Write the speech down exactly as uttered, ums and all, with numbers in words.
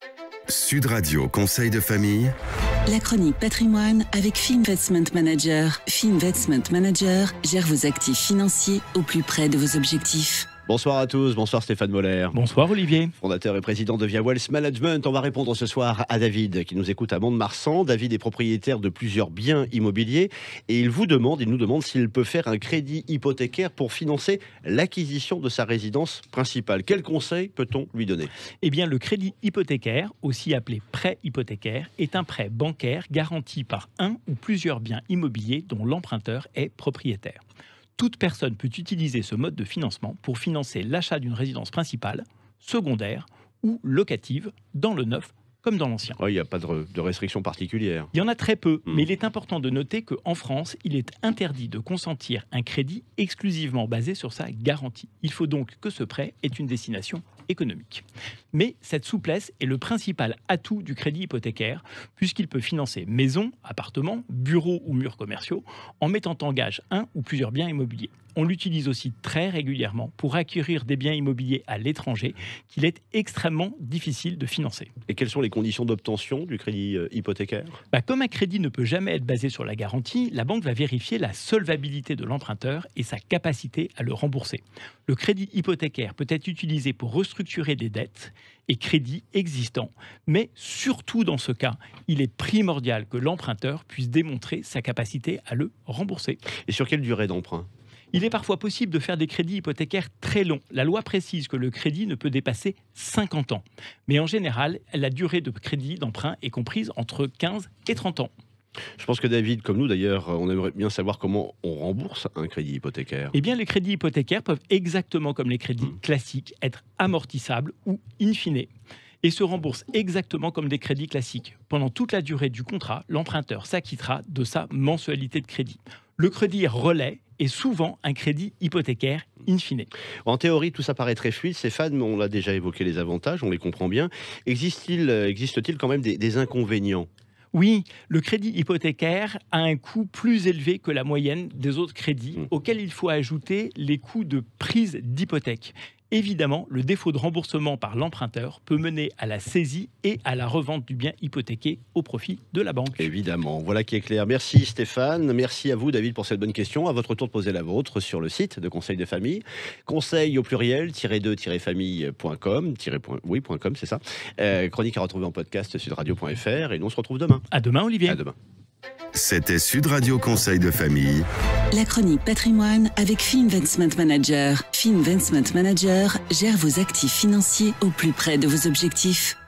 Sud Radio Conseil de famille. La chronique patrimoine avec Finvestment Manager. Finvestment Manager gère vos actifs financiers au plus près de vos objectifs. Bonsoir à tous, bonsoir Stéphane Moller. Bonsoir Olivier. Fondateur et président de Via Wealth Management. On va répondre ce soir à David qui nous écoute à Mont-de-Marsan. David est propriétaire de plusieurs biens immobiliers et il vous demande, il nous demande s'il peut faire un crédit hypothécaire pour financer l'acquisition de sa résidence principale. Quel conseil peut-on lui donner ? Eh bien, le crédit hypothécaire, aussi appelé prêt hypothécaire, est un prêt bancaire garanti par un ou plusieurs biens immobiliers dont l'emprunteur est propriétaire. Toute personne peut utiliser ce mode de financement pour financer l'achat d'une résidence principale, secondaire ou locative dans le neuf comme dans l'ancien. Il n'y a pas de, de restrictions particulières. Il y en a très peu, mmh. mais il est important de noter qu'en France, il est interdit de consentir un crédit exclusivement basé sur sa garantie. Il faut donc que ce prêt ait une destination économique. Mais cette souplesse est le principal atout du crédit hypothécaire, puisqu'il peut financer maisons, appartements, bureaux ou murs commerciaux, en mettant en gage un ou plusieurs biens immobiliers. On l'utilise aussi très régulièrement pour acquérir des biens immobiliers à l'étranger qu'il est extrêmement difficile de financer. Et quelles sont les conditions d'obtention du crédit hypothécaire ? bah, Comme un crédit ne peut jamais être basé sur la garantie, la banque va vérifier la solvabilité de l'emprunteur et sa capacité à le rembourser. Le crédit hypothécaire peut être utilisé pour restructurer des dettes et crédits existants, mais surtout dans ce cas, il est primordial que l'emprunteur puisse démontrer sa capacité à le rembourser. Et sur quelle durée d'emprunt ? Il est parfois possible de faire des crédits hypothécaires très longs. La loi précise que le crédit ne peut dépasser cinquante ans. Mais en général, la durée de crédit d'emprunt est comprise entre quinze et trente ans. Je pense que David, comme nous d'ailleurs, on aimerait bien savoir comment on rembourse un crédit hypothécaire. Eh bien, les crédits hypothécaires peuvent, exactement comme les crédits mmh. classiques, être amortissables ou in fine, et se remboursent exactement comme des crédits classiques. Pendant toute la durée du contrat, l'emprunteur s'acquittera de sa mensualité de crédit. Le crédit relais est souvent un crédit hypothécaire in fine. En théorie, tout ça paraît très fluide, Stéphane, mais on l'a déjà évoqué les avantages, on les comprend bien. Existe-t-il, existe-t-il quand même des, des inconvénients ? Oui, le crédit hypothécaire a un coût plus élevé que la moyenne des autres crédits, mmh. auxquels il faut ajouter les coûts de prise d'hypothèque. Évidemment, le défaut de remboursement par l'emprunteur peut mener à la saisie et à la revente du bien hypothéqué au profit de la banque. Évidemment, voilà qui est clair. Merci Stéphane, merci à vous David pour cette bonne question. À votre tour de poser la vôtre sur le site de Conseil de famille. Conseil au pluriel, deux famille point com, oui, .com, c'est ça. Euh, chronique à retrouver en podcast sudradio point f r et nous on se retrouve demain. À demain Olivier. À demain. C'était Sud Radio Conseil de famille. La chronique patrimoine avec Finvestment Manager. Finvestment Manager gère vos actifs financiers au plus près de vos objectifs.